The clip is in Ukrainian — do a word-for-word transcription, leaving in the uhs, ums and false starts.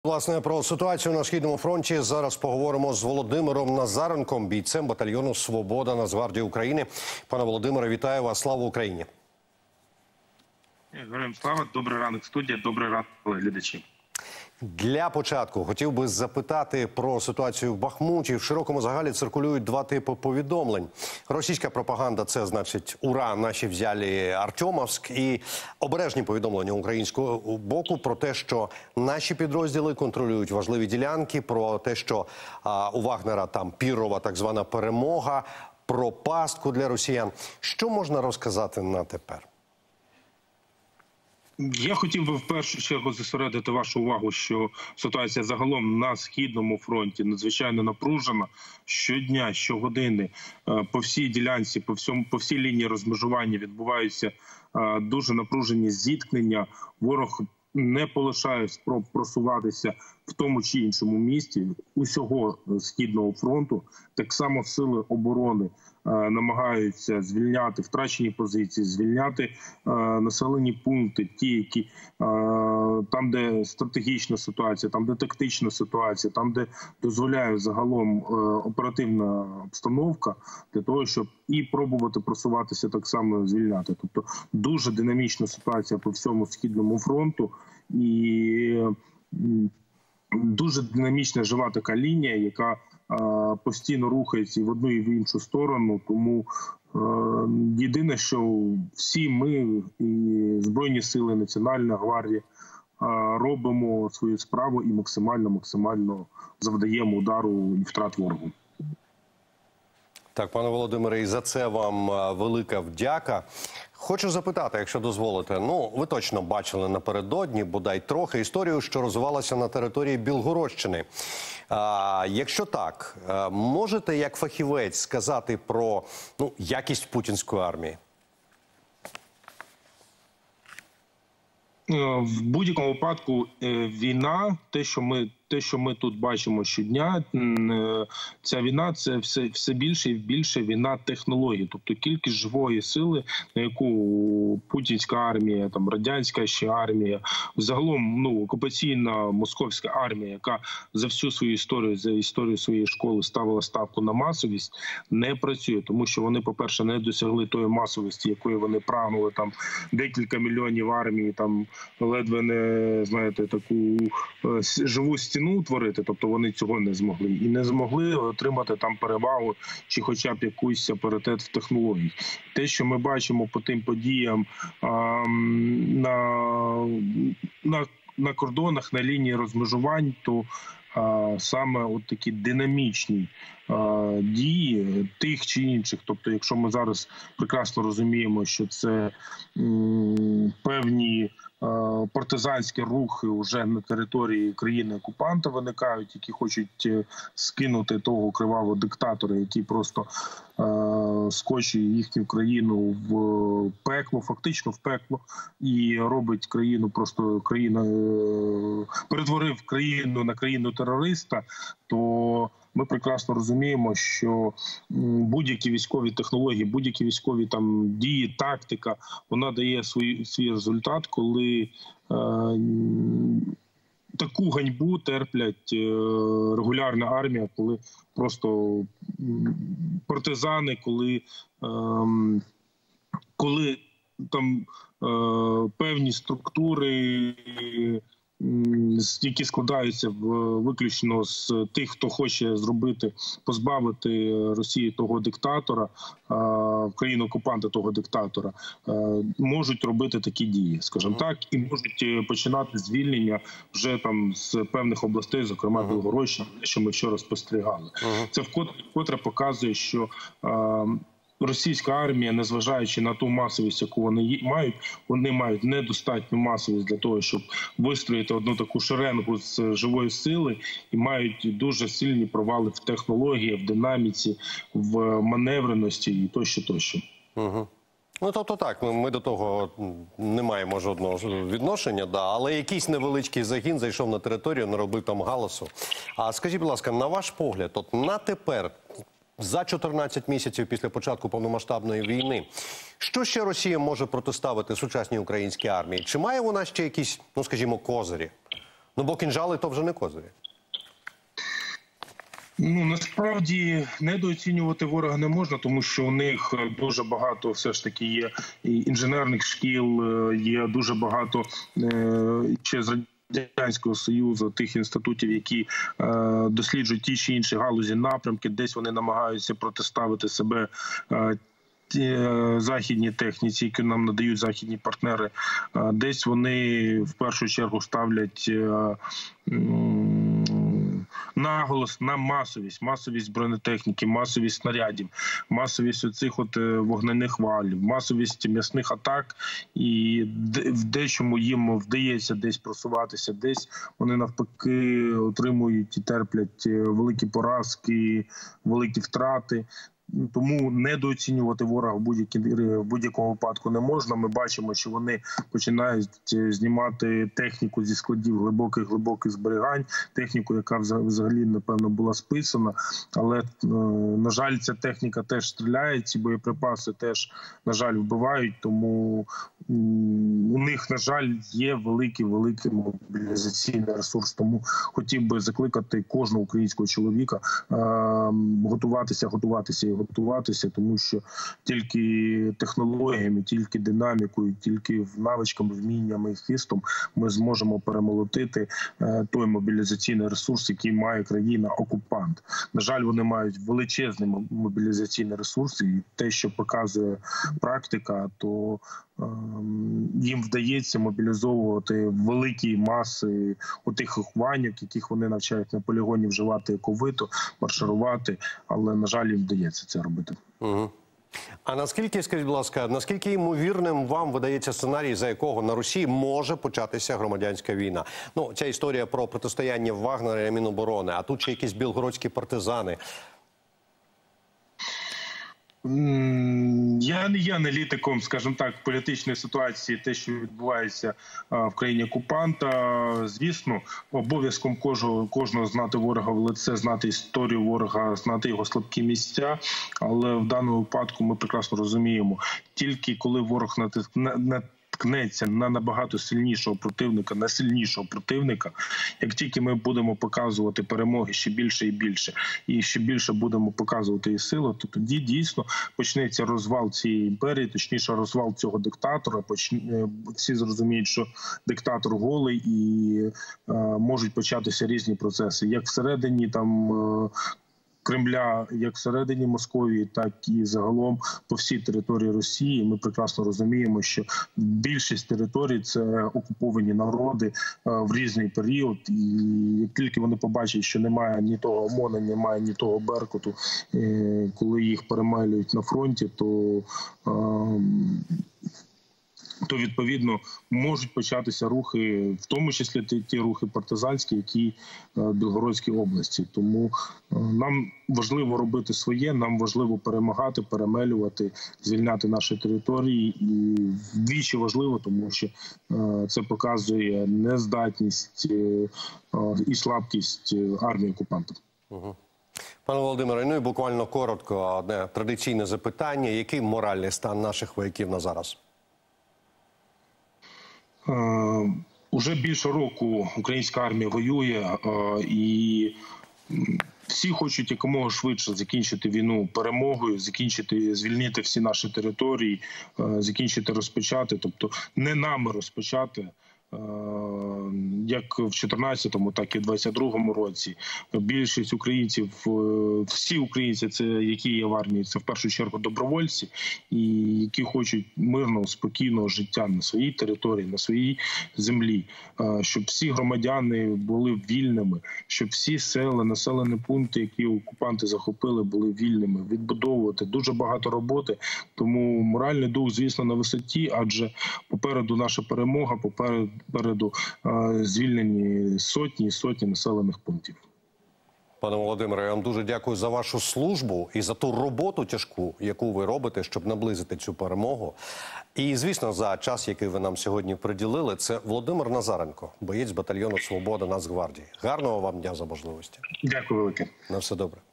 Власне, про ситуацію на Східному фронті зараз поговоримо з Володимиром Назаренком, бійцем батальйону «Свобода» Нацгвардії України. Пане Володимире, вітаю вас. Слава Україні! Героям слава, добрий ранок, студія, добрий ранок, глядачі. Для початку хотів би запитати про ситуацію в Бахмуті. В широкому загалі циркулюють два типи повідомлень. Російська пропаганда – це, значить, «Ура, наші взяли Артемовськ», і обережні повідомлення українського боку про те, що наші підрозділи контролюють важливі ділянки, про те, що а, у Вагнера там пірова так звана перемога, про пастку для росіян. Що можна розказати на тепер? Я хотів би в першу чергу зосередити вашу увагу, що ситуація загалом на Східному фронті надзвичайно напружена. Щодня, щогодини по всій ділянці, по всьому, по всій лінії розмежування відбуваються дуже напружені зіткнення. Ворог не полишає спроб просуватися в тому чи іншому місті усього Східного фронту. Так само сили оборони намагаються звільняти втрачені позиції, звільняти е, населені пункти, ті, які е, там, де стратегічна ситуація, там, де тактична ситуація, там, де дозволяє загалом е, оперативна обстановка, для того, щоб і пробувати просуватися так само звільняти. Тобто дуже динамічна ситуація по всьому Східному фронту і дуже динамічна жива така лінія, яка постійно рухається і в одну, і в іншу сторону. Тому е, єдине, що всі ми, і Збройні сили, Національна гвардія, е, робимо свою справу і максимально-максимально завдаємо удару і втрат ворогу. Так, пане Володимире, і за це вам велика вдяка. Хочу запитати, якщо дозволите, ну, ви точно бачили напередодні, бодай трохи, історію, що розвивалася на території Білгородщини. А, якщо так, можете як фахівець сказати про ну, якість путінської армії? В будь-якому випадку війна, те, що ми те, що ми тут бачимо щодня, ця війна – це все, все більше і більше війна технологій. Тобто кількість живої сили, на яку путінська армія, там радянська ще армія, загалом ну, окупаційна московська армія, яка за всю свою історію, за історію своєї школи ставила ставку на масовість, не працює. Тому що вони, по-перше, не досягли тої масовості, якої вони прагнули, там декілька мільйонів армії, там ледве не, знаєте, таку живу стіну утворити, тобто вони цього не змогли. І не змогли отримати там перевагу чи хоча б якийсь апаритет в технології. Те, що ми бачимо по тим подіям а, на, на, на кордонах, на лінії розмежувань, то а, саме от такі динамічні а, дії тих чи інших. Тобто, якщо ми зараз прекрасно розуміємо, що це м, певні партизанські рухи вже на території країни-окупанта виникають, які хочуть скинути того кривавого диктатора, який просто е скочує їхню країну в пекло, фактично в пекло, і робить країну просто країна, е перетворив країну на країну терориста, то ми прекрасно розуміємо, що будь-які військові технології, будь-які військові там дії, тактика, вона дає свій, свій результат, коли е, таку ганьбу терплять е, регулярна армія, коли просто партизани, коли, е, коли там е, певні структури, які складаються виключно з тих, хто хоче зробити, позбавити Росії того диктатора, країну-окупанта того диктатора, можуть робити такі дії, скажімо так, і можуть починати звільнення вже там з певних областей, зокрема Білгородщина, що ми вчора спостерігали. Uh-huh. Це вкотре, вкотре показує, що російська армія, незважаючи на ту масовість, яку вони мають, вони мають недостатню масовість для того, щоб вистроїти одну таку шеренгу з живої сили, і мають дуже сильні провали в технології, в динаміці, в маневреності і тощо, тощо. Угу. Ну, тобто так, ми, ми до того не маємо жодного відношення, да, але якийсь невеличкий загін зайшов на територію, наробив там галасу. А скажіть, будь ласка, на ваш погляд, от на тепер, за чотирнадцять місяців після початку повномасштабної війни, що ще Росія може протиставити сучасній українській армії? Чи має вона ще якісь, ну скажімо, козирі? Ну, бо кінжали то вже не козирі. Ну, насправді недооцінювати ворога не можна, тому що у них дуже багато все ж таки є інженерних шкіл, є дуже багато ще з Радянського Союзу тих інститутів, які е, досліджують ті чи інші галузі, напрямки, десь вони намагаються протиставити себе е, західній техніці, які нам надають західні партнери. Е, десь вони в першу чергу ставлять е, наголос на масовість, масовість бронетехніки, масовість снарядів, масовість оцих от вогнених валів, масовість м'ясних атак, і в дечому їм вдається десь просуватися, десь вони навпаки отримують і терплять великі поразки, великі втрати. Тому недооцінювати ворога в будь-якому будь-якому випадку не можна. Ми бачимо, що вони починають знімати техніку зі складів глибоких-глибоких зберігань, техніку, яка взагалі, напевно, була списана. Але, на жаль, ця техніка теж стріляє, ці боєприпаси теж, на жаль, вбивають. Тому у них, на жаль, є великий-великий мобілізаційний ресурс. Тому хотів би закликати кожного українського чоловіка готуватися, готуватися і готуватися, тому що тільки технологіями, тільки динамікою, тільки навичками, вміннями і хистом ми зможемо перемолотити той мобілізаційний ресурс, який має країна-окупант. На жаль, вони мають величезний мобілізаційний ресурс, і те, що показує практика, то їм вдається мобілізовувати великі маси отих ухваньок, яких вони навчають на полігоні вживати ековито, марширувати, але, на жаль, їм вдається це робити. Угу. А наскільки, скажіть, будь ласка, наскільки ймовірним вам видається сценарій, за якого на Росії може початися громадянська війна? Ну, ця історія про протистояння Вагнера і Міноборони, а тут ще якісь білгородські партизани. Я не є аналітиком, скажімо так, політичної ситуації, те, що відбувається в країні окупанта. Звісно, обов'язком кожного, кожного знати ворога в лице, знати історію ворога, знати його слабкі місця. Але в даному випадку ми прекрасно розуміємо, тільки коли ворог натискне ткнеться на набагато сильнішого противника, на сильнішого противника, як тільки ми будемо показувати перемоги ще більше і більше, і ще більше будемо показувати і силу, то тоді дійсно почнеться розвал цієї імперії, точніше розвал цього диктатора, почне, всі зрозуміють, що диктатор голий, і е, можуть початися різні процеси, як всередині там е, Кремля, як всередині Московії, так і загалом по всій території Росії. Ми прекрасно розуміємо, що більшість територій – це окуповані народи в різний період. І як тільки вони побачать, що немає ні того ОМОНа, немає ні того Беркуту, коли їх перемелюють на фронті, то то, відповідно, можуть початися рухи, в тому числі ті, ті рухи партизанські, які в Білгородській області. Тому нам важливо робити своє, нам важливо перемагати, перемелювати, звільняти наші території. І вдвічі важливо, тому що це показує нездатність і слабкість армії окупантів. Угу. Пане Володимире, ну і буквально коротко, одне традиційне запитання. Який моральний стан наших вояків на зараз? Uh, уже більше року українська армія воює, uh, і всі хочуть якомога швидше закінчити війну перемогою, закінчити, звільнити всі наші території, uh, закінчити, розпочати, тобто не нами розпочати, як в чотирнадцятому, так і в двадцять другому році. Більшість українців, всі українці, це які є в армії, це в першу чергу добровольці, і які хочуть мирного, спокійного життя на своїй території, на своїй землі, щоб всі громадяни були вільними, щоб всі села, населені пункти, які окупанти захопили, були вільними, відбудовувати. Дуже багато роботи, тому моральний дух, звісно, на висоті, адже попереду наша перемога, попереду Переду звільнені сотні і сотні населених пунктів. Пане Володимире, я вам дуже дякую за вашу службу і за ту роботу тяжку, яку ви робите, щоб наблизити цю перемогу. І, звісно, за час, який ви нам сьогодні приділили, це Володимир Назаренко, боєць батальйону «Свобода» Нацгвардії. Гарного вам дня за можливості. Дякую велике. На все добре.